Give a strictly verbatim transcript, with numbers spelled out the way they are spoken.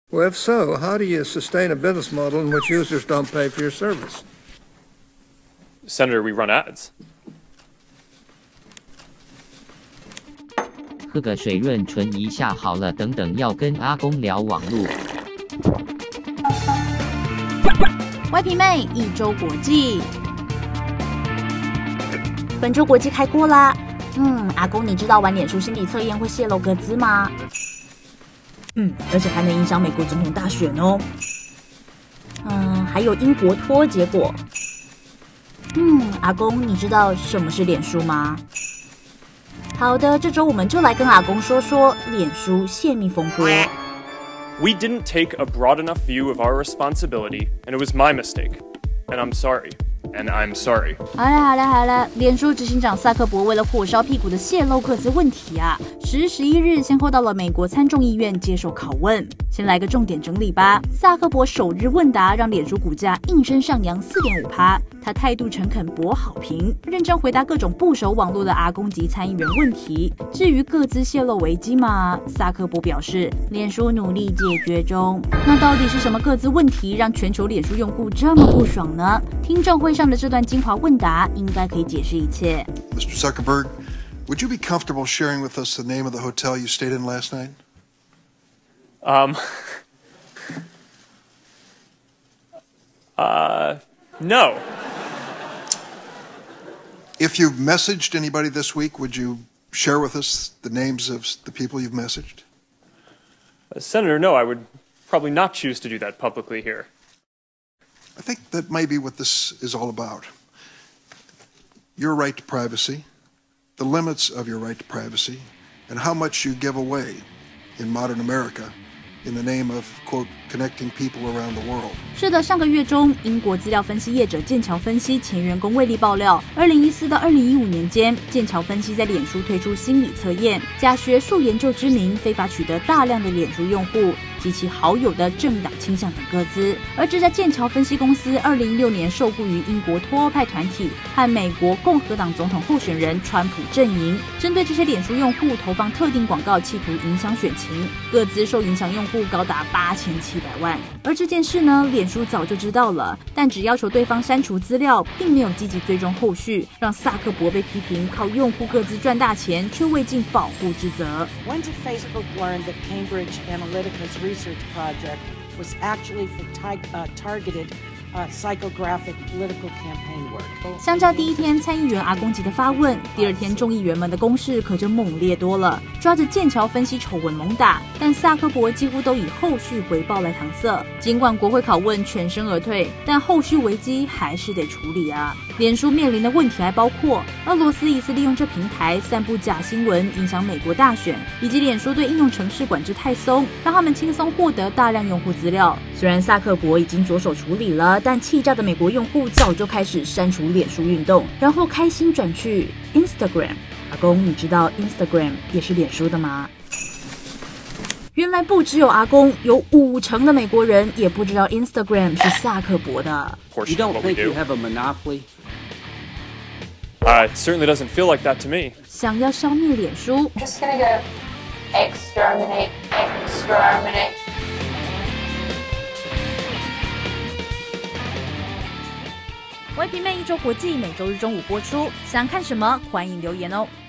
Well, if so, how do you sustain a business model in which users don't pay for your service? Senator, we run ads. 喝个水润唇一下好了，等等要跟阿公聊网路。 歪皮妹一周国际，本周国际开锅啦。嗯，阿公，你知道玩脸书心理测验会泄露个资吗？嗯，而且还能影响美国总统大选哦。嗯，还有英国脱结果。嗯，阿公，你知道什么是脸书吗？好的，这周我们就来跟阿公说说脸书泄密风波。 We didn't take a broad enough view of our responsibility, and it was my mistake. And I'm sorry. And I'm sorry. 好了好了好了，脸书执行长萨克伯为了火烧屁股的泄露个资问题啊，十月十一日先后到了美国参众议院接受拷问。先来个重点整理吧。萨克伯首日问答让脸书股价应声上扬 百分之四点五， 他态度诚恳博好评，认真回答各种不熟网络的阿公级参议员问题。至于个资泄露危机嘛，萨克伯表示，脸书努力解决中。那到底是什么个资问题让全球脸书用户这么不爽呢？听证会上的这段精华问答应该可以解释一切。 Mister Zuckerberg, would you be comfortable sharing with us the name of the hotel you stayed in last night? Um. Uh, no. If you've messaged anybody this week, would you share with us the names of the people you've messaged? Uh, Senator, no, I would probably not choose to do that publicly here. I think that may be what this is all about. Your right to privacy, the limits of your right to privacy, and how much you give away in modern America in the name of, quote, connecting people around the world. 是的，上个月中，英国资料分析业者剑桥分析前员工魏利爆料，二零一四到二零一五年间，剑桥分析在脸书推出心理测验，假学术研究之名，非法取得大量的脸书用户及其好友的政党倾向等个资。而这家剑桥分析公司二零一六年受雇于英国脱欧派团体和美国共和党总统候选人川普阵营，针对这些脸书用户投放特定广告，企图影响选情，个资受影响用户高达八千七百万。而这件事呢，脸书早就知道了，但只要求对方删除资料，并没有积极追踪后续，让萨克伯被批评靠用户个资赚大钱，却未尽保护之责。 When did Facebook learn that Cambridge Analytica's research project was actually for uh, targeted uh, psychographic political campaign work? 相较第一天参议员阿公级的发问，第二天众议员们的攻势可就猛烈多了，抓着剑桥分析丑闻猛打，但萨克伯几乎都以后续回报来搪塞。尽管国会拷问全身而退，但后续危机还是得处理啊。脸书面临的问题还包括俄罗斯疑似利用这平台散布假新闻，影响美国大选，以及脸书对应用程式管制太松，让他们轻松获得大量用户资料。虽然萨克伯已经着手处理了，但气炸的美国用户早就开始删除脸书运动，然后开心转去 Instagram。阿公，你知道 Instagram 也是脸书的吗？原来不只有阿公，有五成的美国人也不知道 Instagram 是萨克伯的。 You don't think you have a monopoly? Uh, it certainly doesn't feel like that to me. 想要消灭脸书 Just gonna go exterminate, exterminate. 歪皮妹一周国际每周日中午播出，想看什么？欢迎留言哦。